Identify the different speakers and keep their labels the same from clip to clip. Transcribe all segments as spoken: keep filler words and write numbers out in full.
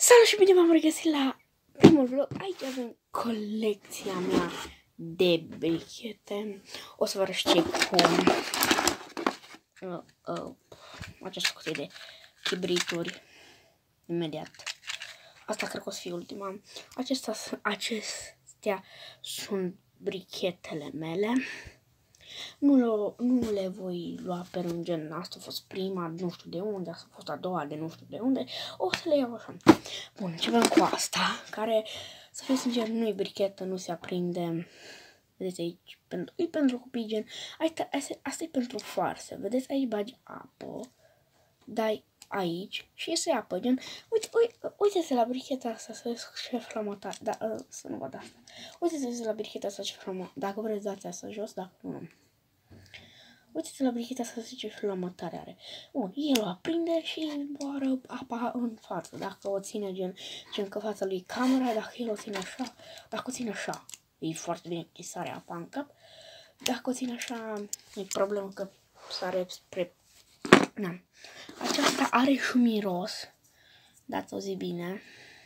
Speaker 1: Salut și bine v-am regăsit la primul vlog. Aici avem colecția mea de brichete. O să vă arăt ce cum uh, uh, această cutie de chibrituri imediat. Asta cred că o să fie ultima. Acestea, acestea sunt brichetele mele. Nu le, nu le voi lua pe rând, gen, asta a fost prima, nu știu de unde, asta a fost a doua, de nu știu de unde. O să le iau așa. Bun, începem cu asta, care, să fiu sincer, nu e brichetă, nu se aprinde. Vedeți aici, pentru, e pentru copii, gen, asta, asta, asta e pentru farse. Vedeți, aici bagi apă, dai aici și iese apă, gen, uite, uite, uite-te la bricheta asta, să vezi ce flamătare, da, uh, să nu văd asta. Uite-te la bricheta asta ce flamătare, dacă vreți dați asta jos, dacă nu. Uite-te la bricheta asta ce flamătare are. Bun, el o aprinde și boară apa în față, dacă o ține gen, gen că fața lui camera, dacă el o ține așa, dacă o ține așa, e foarte bine că sare apa în cap, dacă o ține așa, e problemă că sare spre... Na. Aceasta are și un miros, dați o zi bine,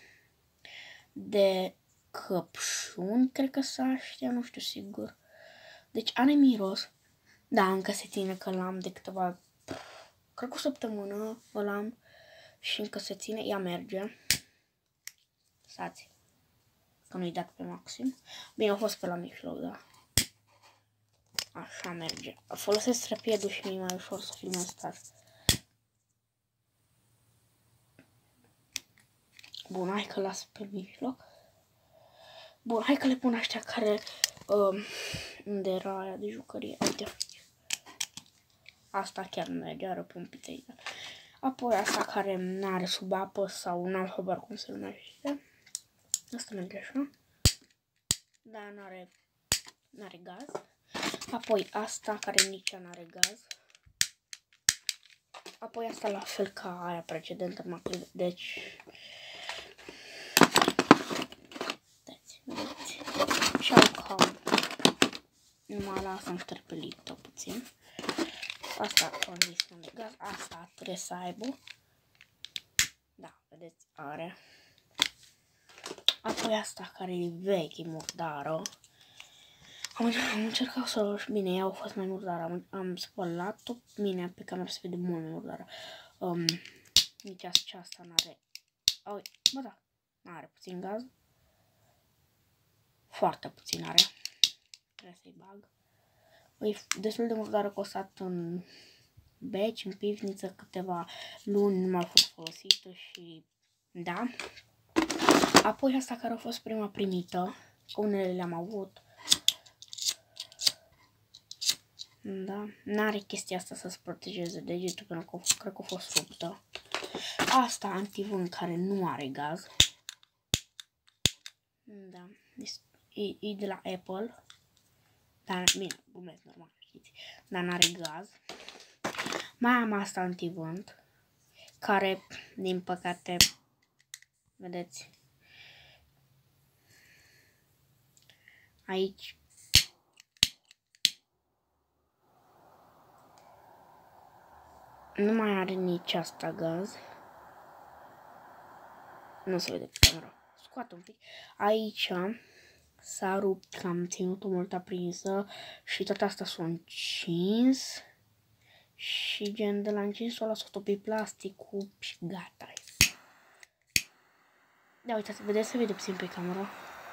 Speaker 1: de căpșuni, cred că s-a știa, nu știu sigur. Deci are miros, da, încă se ține că l-am de câteva, cred că o săptămână l-am și încă se ține, ea merge. Stați, că nu-i dat pe maxim. Bine, a fost pe la mijloc, da. Așa merge. Folosesc trepidul și mi-e mai ușor să filmez asta. Bun, hai că las pe mijloc. Bun, hai că le pun aștia care... Um, unde era aia de jucărie? Uite. Asta chiar nu merge, are pompiță aici. Apoi asta care n-are sub apă sau n-am habar cum se numește. Asta merge așa. Dar n-are n-are gaz. Apoi asta care nici ea n-are gaz. Apoi asta la fel ca aia precedentă. Deci... Vedeți, vedeți. Și au cam... Numai la asta am șterpelit-o puțin. Asta am zis de gaz. Asta trebuie să aibă. Da, vedeți, are. Apoi asta care e veche, murdară. Am, am încercat să... Bine, ea a fost mai murdară. Am, am spălat-o. Bine, pe cameră se vede mult mai murdară. Um, nici aceasta n-are... Oh, bă, da. N-are puțin gaz. Foarte puțin are. Trebuie să-i bag. E destul de murdară, costat în beci, în pivniță, câteva luni, nu mai a fost folosită și... Da. Apoi asta care a fost prima primită. Unele le-am avut. Da. N-are chestia asta să-ți protejeze degetul, pentru că cred că a fost ruptă. Asta antivânt care nu are gaz. Da. E, e de la Apple. Dar, bine, glumesc normal, știți. Dar n-are gaz. Mai am asta antivânt. Care, din păcate, vedeți, aici nu mai are nici asta gaz. Nu se vede pe camera. Scoate un pic. Aici s-a rupt, că am ținut-o mult aprinsă și tot asta s-a încins. Și gen de la încins o las-o pe plasticul și gata. Da, uitați, vedeți, se vede puțin pe camera.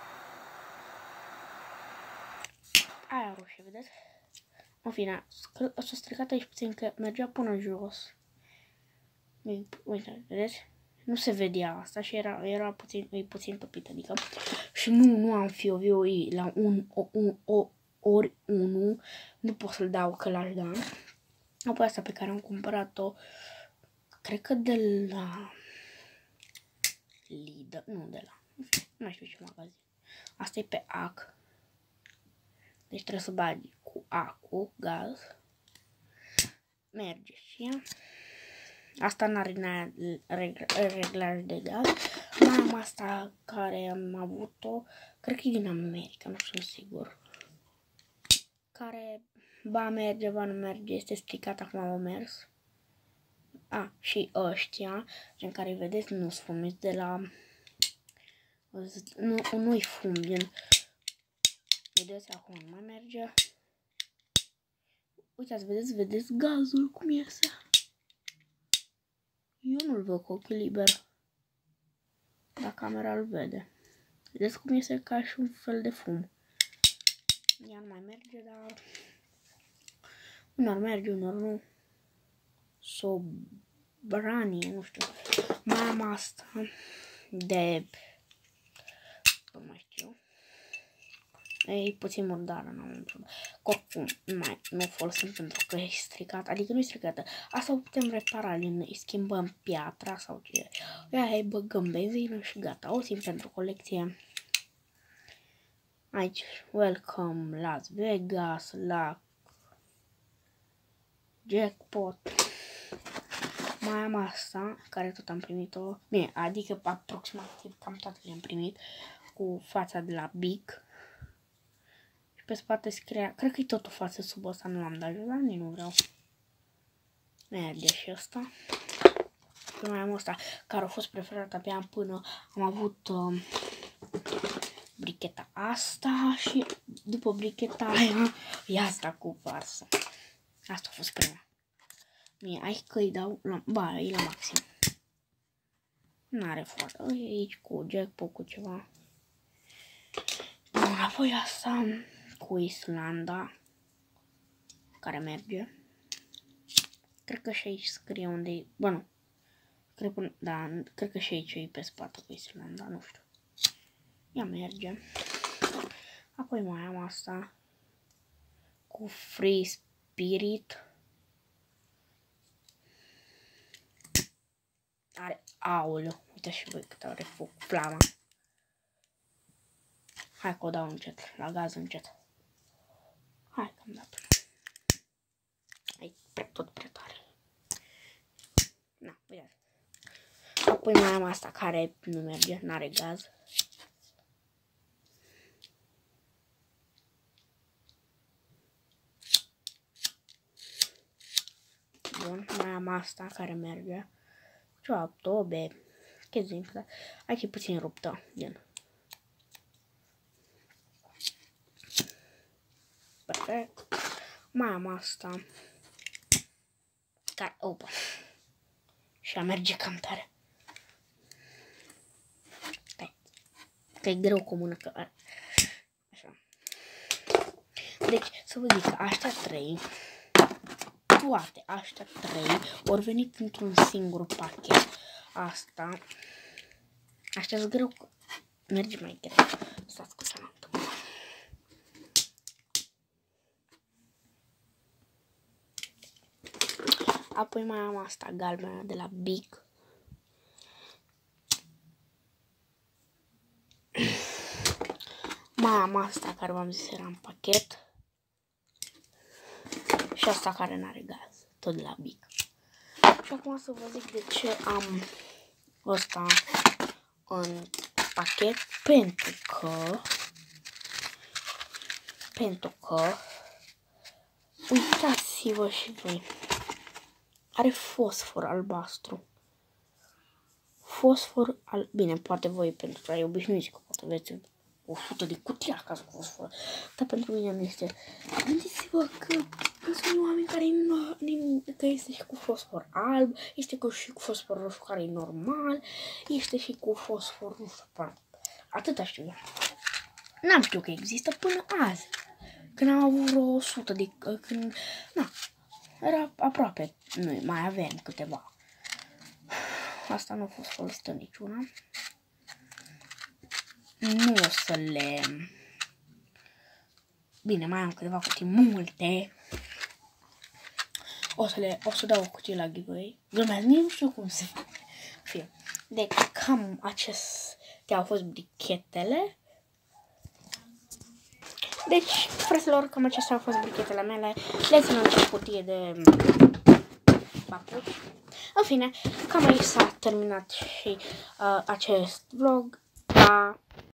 Speaker 1: Aia roșie, vedeți? În fine, s-a stricat aici puțin că mergea până jos. Uite, vedeți? Nu se vedea asta și era, era puțin, e puțin topit, adică. Și nu, nu am fioviu la un, o, un, o, ori unu. Nu pot să-l dau că l-aș da. Apoi asta pe care am cumpărat-o, cred că de la Lidl, nu de la, nu știu ce magazin. Asta e pe A C. Deci trebuie să bagi cu A, cu gaz. Merge și ea. Asta n-are reglaj de gaz. Mai am asta care am avut-o, cred că e din America, nu știu sigur. Care ba merge, ba nu merge, este stricat, acum am mers. A, și ăștia, gen care vedeți, nu sunt fumiți de la... Nu, nu-i fum, gen... Vedeți, acum nu mai merge. Uitați, vedeți, vedeți gazul cum iese. Eu nu-l văd cu ochiul liber. Dar camera îl vede. Vedeți cum iese ca și un fel de fum. Ea nu mai merge, dar... Unor merge, unor nu. Sobranie, nu știu. Mai am asta de... Nu mai știu. E puțin murdară, nu am problemă. Oricum, mai nu folosim pentru că e stricat. Adică nu e stricată. Asta o putem repara, îi schimbăm piatra sau ce. Ia, îi băgăm benzină și gata. O simt pentru colecție. Aici, welcome Las Vegas, la jackpot. Mai am asta, care tot am primit-o. Bine, adică aproximativ cam toate le-am primit. Cu fața de la Bic. Și pe spate scria, cred că e tot o față sub ăsta, nu l-am dat jos, dar nici nu vreau. Merge și ăsta. Și mai am ăsta, care a fost preferat abia până am avut uh, bricheta asta și după bricheta aia e asta cu varsă. Asta a fost prima. Mie, hai că îi dau, la, ba, e la maxim. N-are foarte, e aici cu jackpot, cu ceva. Bun, apoi asta cu Islanda, care merge. Cred că și aici scrie unde e, bă, nu. Cred, că, da, cred că și aici e pe spate cu Islanda, nu știu. Ea merge. Apoi mai am asta cu Free Spirit. Are, aoleu, uite și voi cât are foc, flama. Hai că o dau încet, la gaz încet. Hai că am dat până. Hai, pre, tot prea tare. Na, uite. Apoi mai am asta care nu merge, n-are gaz. Bun, mai am asta care merge. Ceva tobe, chestii, dar aici e puțin ruptă, gen. Perfect. Mai am asta. Care, opa. Și a merge cam tare. Stai. Că e greu cu mână, că așa. Deci, să vă zic că aștia trei, toate aștia trei ori venit într-un singur pachet. Asta. Aștia-s greu. Merge mai greu. Stați cu seama. Apoi mai am asta galbenă de la Bic. Mai am asta care v-am zis era în pachet. Și asta care n-are gaz. Tot de la Bic. Și acum să vă zic de ce am ăsta în pachet. Pentru că... Pentru că... Uitați-vă și voi. Are fosfor albastru. Fosfor al... Bine, poate voi pentru că ai obișnuiți că poate aveți o sută de cutii acasă cu fosfor. Dar pentru mine nu este. Gândiți-vă că, că sunt oameni care nu, că este și cu fosfor alb, este cu, și cu fosfor roșu care e normal, este și cu fosfor nu știu, atâta știu eu. N-am știut că există până azi. Când am avut vreo o sută de... Când... Na, era aproape. Noi mai avem câteva. Asta nu a fost folosită niciuna. Nu o să le... Bine, mai am câteva cutii multe. O să le... O să dau o cutie la giveaway. Glumesc, nici nu știu cum se face. Deci, cam acestea au fost brichetele. Deci, fraților, cam acestea au fost brichetele mele. Le țin în cutie de papuci. În fine, cam aici s-a terminat și uh, acest vlog. Pa!